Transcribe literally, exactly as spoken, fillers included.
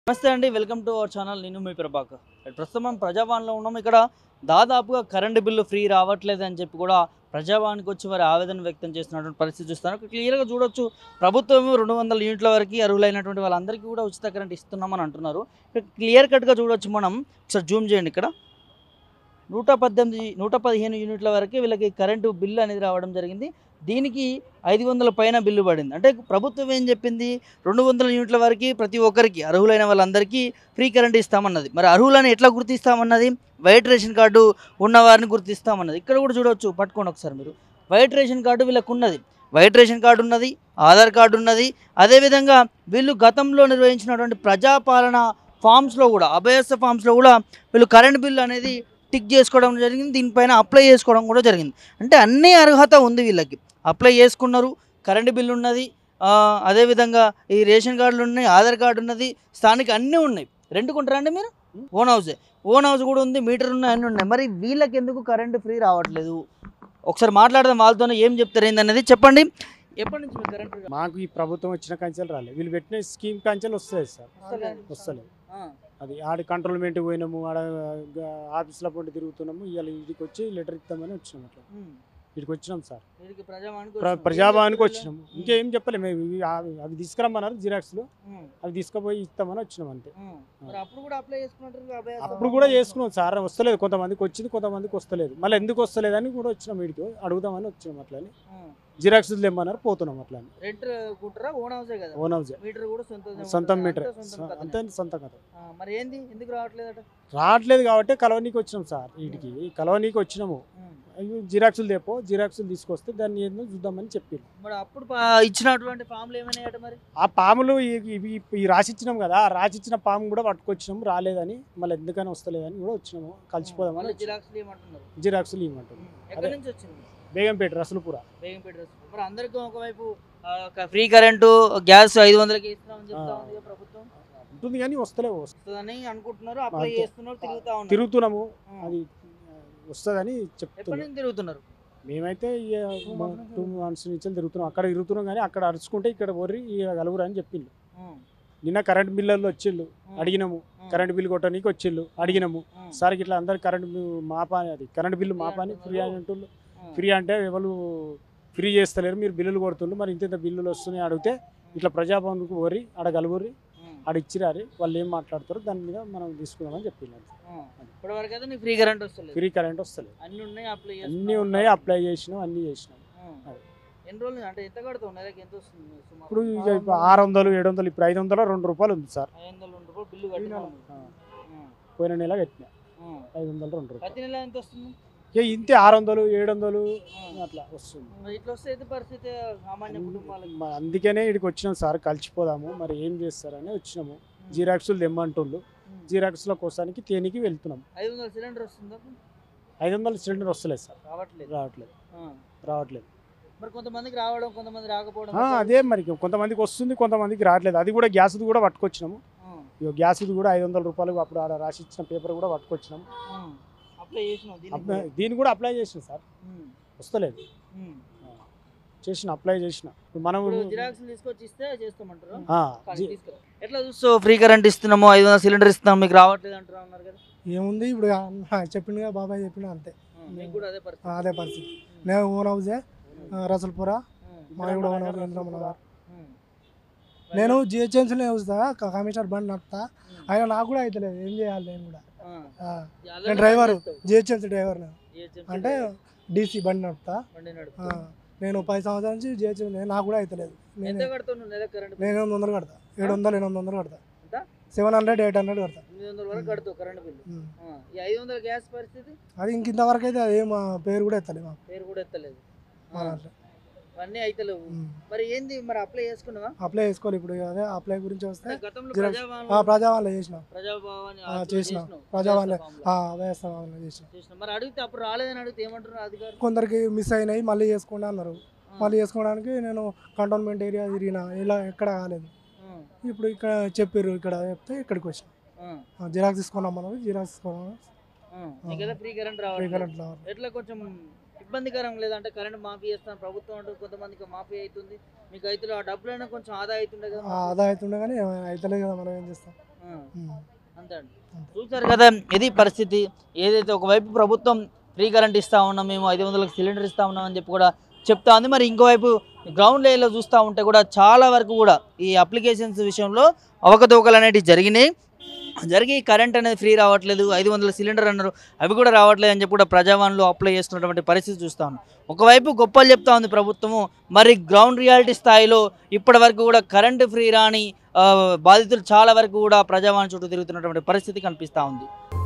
నమస్తే అండి, welcome to our channel. నేను మీ ప్రభాకర్. ప్రస్తుతం మనం ప్రజావాణిలో ఉన్నాం. ఇక్కడ దాదాపుగా కరెంటు బిల్లు ఫ్రీ రావట్లేదు అని చెప్పి కూడా ప్రజావాణికి వచ్చి వారి ఆవేదన వ్యక్తం చేస్తున్నటువంటి పరిస్థితి చూస్తాను. ఇక్కడ క్లియర్గా చూడొచ్చు, ప్రభుత్వం రెండు వందల యూనిట్ల వరకు అర్హులైనటువంటి వాళ్ళందరికీ కూడా ఉచిత కరెంట్ ఇస్తున్నామని అంటున్నారు. ఇక్కడ క్లియర్ కట్గా చూడొచ్చు. మనం ఒకసారి జూమ్ చేయండి. ఇక్కడ నూట పద్దెనిమిది నూట పదిహేను యూనిట్ల వరకు వీళ్ళకి కరెంటు బిల్లు అనేది రావడం జరిగింది. దీనికి ఐదు వందల పైన బిల్లు పడింది. అంటే ప్రభుత్వం ఏం చెప్పింది, రెండు వందల యూనిట్ల వరకు ప్రతి ఒక్కరికి అర్హులైన వాళ్ళందరికీ ఫ్రీ కరెంట్ ఇస్తామన్నది. మరి అర్హులను ఎట్లా గుర్తిస్తామన్నది, వైట్ రేషన్ కార్డు ఉన్నవారిని గుర్తిస్తామన్నది. ఇక్కడ కూడా చూడవచ్చు, పట్టుకోండి ఒకసారి మీరు. వైట్ రేషన్ కార్డు వీళ్ళకు ఉన్నది, వైట్ రేషన్ కార్డు ఉన్నది, ఆధార్ కార్డు ఉన్నది. అదేవిధంగా వీళ్ళు గతంలో నిర్వహించినటువంటి ప్రజాపాలన ఫామ్స్లో కూడా, అభయస్థ ఫామ్స్లో కూడా వీళ్ళు కరెంట్ బిల్లు అనేది టిక్ చేసుకోవడం జరిగింది. దీనిపైన అప్లై చేసుకోవడం కూడా జరిగింది. అంటే అన్ని అర్హత ఉంది వీళ్ళకి. అప్లై చేసుకున్నారు, కరెంటు బిల్లు ఉన్నది, అదేవిధంగా ఈ రేషన్ కార్డులు ఉన్నాయి, ఆధార్ కార్డు ఉన్నది, స్థానిక అన్నీ ఉన్నాయి. రెంట్కుంటారా అండి మీరు? ఓన్ హౌసే, ఓన్ హౌస్ కూడా ఉంది, మీటర్ ఉన్నాయి, అన్నీ ఉన్నాయి. మరి వీళ్ళకి ఎందుకు కరెంటు ఫ్రీ రావట్లేదు? ఒకసారి మాట్లాడదాం వాళ్ళతోనే. ఏం చెప్తారు ఏందనేది చెప్పండి. ఎప్పటి నుంచి మీకు కరెంట్? మాకు ఈ ప్రభుత్వం వచ్చిన కంచెలు రాలేదు, వీళ్ళు పెట్టిన స్కీమ్ కంచెలు వస్తాయి సార్. వస్తలేదు. అది ఆడ కంట్రోల్మెంట్ పోయినాము, ఆడ ఆఫీస్లో పొండి తిరుగుతున్నాము. ఇవాళ ఇంటికి వచ్చి లెటర్ ఇస్తామని వచ్చినాము. అట్లా ఇక్కడికి వచ్చినాం సార్, ప్రజాభవన్కి వచ్చినాము. ఇంకేం చెప్పలేము. అవి తీసుకురమ్మన్నారు జిరాక్స్లు, అవి తీసుకుపోయి ఇస్తామని వచ్చినాం అంతే. అప్పుడు కూడా చేసుకున్నాం సార్, వస్తలేదు. కొంతమందికి వచ్చింది, కొంతమందికి వస్తలేదు. మళ్ళీ ఎందుకు వస్తలేదు అని కూడా వచ్చినాం, వీడికి అడుగుదామని వచ్చినాం. అట్లా అని జిరాక్స్ తెమ్మన్నారు, పోతున్నాం. అట్లా ఓన్ హౌస్, సొంతం మీటర్ అంతే, సొంతం కదా. మరి ఏంది ఎందుకు రావట్లేదు? రావట్లేదు కాబట్టి కలవనీకి వచ్చినాం సార్. వీటికి కలవనీకి వచ్చినాము. జిరాక్సులు తెపో, జిరాక్సులు తీసుకొస్తే దాన్ని ఏదో చూద్దామని చెప్పారు. మరి అప్పుడు ఇచ్చినటువంటి పాములు ఏమైనా మరి? ఆ పాములు ఈ రాసిచ్చినాం కదా, ఆ రాసిచ్చిన పాము కూడా పట్టుకొచ్చినాము, రాలేదని. మళ్ళీ ఎందుకని వస్తలేదని కూడా వచ్చినాము. కలిసిపోదామని జిరాక్సులు ఇవ్వమంటున్నారు. జిరాక్సులు ఇవ్వమంటారు. ఎక్కడి నుంచి వచ్చింది? బేగంపేట, రసూల్పుర. బేగంపేట, రసూల్పుర. మరి అందరికీ ఒకవైపు ఫ్రీ కరెంటు, గ్యాస్ ఐదు వందలకి ఇస్తున్నామని చెప్తా ఉంది ప్రభుత్వం. ఉంటుంది కానీ వస్తలేవు. వస్తుందని అనుకుంటున్నారు, అప్లై చేస్తున్నారు, తిరుగుతా ఉన్నారు. తిరుగుతున్నాము, అది వస్తుందని చెప్తున్నారు. తిరుగుతున్నారు. మేమైతే టూ మంత్స్ నుంచి తిరుగుతున్నాం. అక్కడ తిరుగుతున్నాం కానీ అక్కడ అరుచుకుంటే ఇక్కడ పోరి కలుగురు అని చెప్పిండు. నిన్న కరెంట్ బిల్లుల్లో వచ్చిళ్ళు, అడిగినాము. కరెంట్ బిల్లు కొట్టడానికి వచ్చిళ్ళు, అడిగినాము. సార్ ఇట్లా అందరు కరెంట్ మాపా అది కరెంట్ బిల్లు మాపాని ఫ్రీ అంటుళ్ళు. ఫ్రీ అంటే ఎవరు ఫ్రీ చేస్తలేరు, మీరు బిల్లులు కొడుతుండ్రు, మరి ఇంత ఇంత బిల్లులు వస్తున్నాయి అడిగితే ఇట్లా ప్రజాభవన్కు పోరి ఆడ కలుగురి, ఆడ ఇచ్చిరారి, వాళ్ళు ఏం మాట్లాడతారు దాని మీద మనం తీసుకుందామని చెప్పింది. ఫ్రీ కరెంట్ వస్తలేదు, ఫ్రీ కరెంట్ వస్తలేదు. అన్ని ఉన్నాయి, అప్లై అన్నీ ఉన్నాయి, అప్లై చేసినాం, అన్నీ చేసినాం. ఎన్ని రోజులు అంటే ఎంత కడతాం? నెలకి ఎంత వస్తుంది? ఇప్పుడు ఇక ఆరు వందలు ఏడు వందలు ఇప్పుడు ఐదు వందల రెండు రూపాయలు ఉంది సార్. ఐదు వందల రెండు రూపాయలు బిల్లు కట్టినా. పోయిన నెల కట్టినా ఐదు వందల రెండు రూపాయలు. ప్రతి నెల ఎంత వస్తుంది? ఇక ఇంతే ఆరు వందలు ఏడు వందలు అట్లా వస్తుంది. ఇట్లా వస్తే పరిస్థితి సామాన్య కుటుంబాలకు. అందుకనే ఇక్కడికి వచ్చినాం సార్, కలిసిపోదాము. మరి ఏం చేస్తారని వచ్చినాము. జిరాక్సులు తెమ్మంటుండ్రు, జిరాక్స్ల కోసానికి తేనికి వెళ్తున్నాం. ఐదు వందల సిలిండర్ వస్తుందా? ఐదు వందల సిలిండర్ వస్తలేదు సార్. రావట్లేదు రావట్లేదు రావట్లేదు మరి కొంతమందికి రావడం, కొంతమంది రాకపోవడం. అదే మరి కొంతమందికి వస్తుంది, కొంతమందికి రావట్లేదు. అది కూడా గ్యాస్ కూడా పట్టుకొచ్చినాము. ఇక గ్యాస్ కూడా ఐదు వందల రూపాయలు అప్పుడు ఆడ రాసి ఇచ్చిన పేపర్ కూడా పట్టుకొచ్చినాము. దీన్ని కూడా అప్లై చేసిన సార్, వస్తలేదు. చేసిన అప్లై చేసిన మనం ఎట్లా చూస్తావు? ఫ్రీ కరెంట్ ఇస్తున్నాము, ఐదు వందల సిలిండర్ ఇస్తున్నాము, మీకు రావట్లేదు అంటారు అన్నారు కదా. ఏముంది ఇప్పుడు చెప్పిండుగా బాబాయ్ చెప్పిన అంతే, అదే పరిస్థితి. నేను ఓన్ హౌసే, రసూల్పుర. మా కూడా ఓన్ హౌస్ ఇంద్రమనగర్. నేను జిహెచ్ఎంసీలో చూస్తా, కమిషనర్ బండి నడుపుతా. అయినా నాకు కూడా అవుతలేదు, ఏం చేయాలి? నేను కూడా నేను డ్రైవర్, జిహెచ్ఎంసీ డ్రైవర్. అంటే డీసీ బండి నడుపుతా. నేను పది సంవత్సరాల నుంచి జిహెచ్ఎంసీ, నాకు కూడా అవుతలేదు. నేను ఎనిమిది వందలు కడతా, ఏడు వందలు ఎనిమిది వందలు కడతా, సెవెన్ హండ్రెడ్ ఎయిట్ హండ్రెడ్ కడతా. అది ఇంక ఇంతవరకు అయితే అదే మా పేరు కూడా ఎత్తలేదు, మా పేరు కూడా ఎత్తలేదు. అన్నీ అయితలేవు. మరి ఏంది మరి అప్లై చేసుకున్నావా? అప్లై చేసుకోవాలి. ఇప్పుడు అదే అప్లై గురించి వస్తే ప్రజావాణిలో చేసిన, చేసిన ప్రజావాణిలో చేసిన. మరి అడిగితే అప్పుడు రాలేదని అడిగితే ఏమంటారు అధికారులు? కొందరికి మిస్ అయినాయి, మళ్ళీ చేసుకోండి అన్నారు. మళ్ళీ చేసుకోవడానికి నేను కంటోన్మెంట్ ఏరియా తిరిగిన, ఇలా ఎక్కడ కాలేదు. ఇప్పుడు ఇక్కడ చెప్పారు, ఇక్కడ చెప్తే ఇక్కడికి వచ్చిన. జిరాక్స్ తీసుకున్నామన్నారు, జిరాక్స్ తీసుకున్నాము. ఫ్రీ కరెంట్ రావాలి. ఎట్లా కొంచెం ఇబ్బందికరం లేదంటే కరెంట్ మాఫీ చేస్తాను ప్రభుత్వం అంటే కొంతమందికి మాఫీ అవుతుంది, మీకు అయితే ఆ డబ్బులైనా కొంచెం ఆదా అవుతుండే కదా. ఆదా అవుతుండే కానీ అవుతలే కదా, మనం ఏం చేస్తాం. అంతే అండి. చూసారు కదా ఇది పరిస్థితి. ఏదైతే ఒకవైపు ప్రభుత్వం ఫ్రీ కరెంట్ ఇస్తా ఉన్నాం, మేము ఐదు వందలకు సిలిండర్ ఇస్తా ఉన్నాం అని చెప్పి కూడా చెప్తా ఉంది. మరి ఇంకోవైపు గ్రౌండ్ లెవెల్లో చూస్తూ ఉంటే కూడా చాలా వరకు కూడా ఈ అప్లికేషన్స్ విషయంలో అవకతవకలు అనేటివి జరిగినాయి. జరిగి కరెంట్ అనేది ఫ్రీ రావట్లేదు, ఐదు వందల సిలిండర్ అన్నారు, అవి కూడా రావట్లేదు అని చెప్పి కూడా ప్రజావాణిలో అప్లై చేస్తున్నటువంటి పరిస్థితి చూస్తా ఉన్నాం. ఒకవైపు గొప్పలు చెప్తా ఉంది ప్రభుత్వము, మరి గ్రౌండ్ రియాలిటీ స్థాయిలో ఇప్పటి వరకు కూడా కరెంటు ఫ్రీ రాని బాధితులు చాలా వరకు కూడా ప్రజావాణి చుట్టూ తిరుగుతున్నటువంటి పరిస్థితి కనిపిస్తూ ఉంది.